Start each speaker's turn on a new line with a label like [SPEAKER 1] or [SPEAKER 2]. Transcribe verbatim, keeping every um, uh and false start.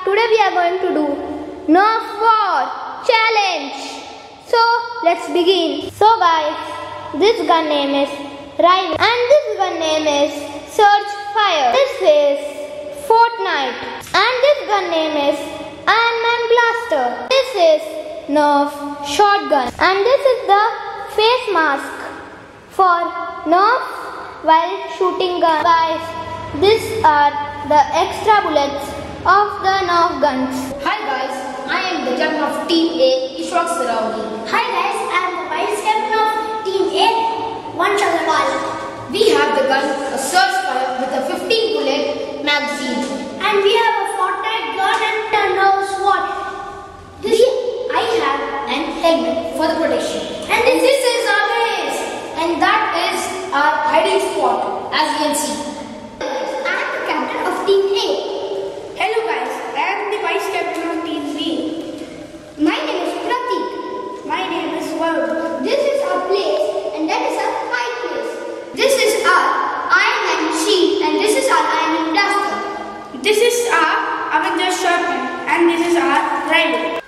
[SPEAKER 1] today we are going to do Nerf War Challenge. So let's begin. So guys, this gun name is Rival and this gun name is Surge Fire. This is Fortnite and this gun name is Iron Man Blaster. This is Nerf Shotgun and this is the face mask for Nerf while shooting gun. Guys, these are the extra bullets of the Nerf guns.
[SPEAKER 2] Hi guys, I am the captain of Team A, Ishwak Sarauli.
[SPEAKER 3] Hi guys, I am the vice captain of Team A, Vanshal Lal.
[SPEAKER 2] We have the gun, a Surge Fire with a fifteen bullet magazine.
[SPEAKER 3] And we have a Fortnite gun and a Nerf SWAT. This I have
[SPEAKER 2] an helmet for the protection.
[SPEAKER 3] And this, this is our base.
[SPEAKER 2] And that is our hiding spot, as you can see.
[SPEAKER 3] I am the captain of Team A.
[SPEAKER 4] Hello guys, I am the vice captain of Team B.
[SPEAKER 3] My name is Pratik.
[SPEAKER 4] My name is Varun.
[SPEAKER 3] This is our place and that is our high place.
[SPEAKER 2] This is our Iron Man shield and this is our Iron Man blaster.
[SPEAKER 4] This is our Avenger Shotgun and this is our Rival.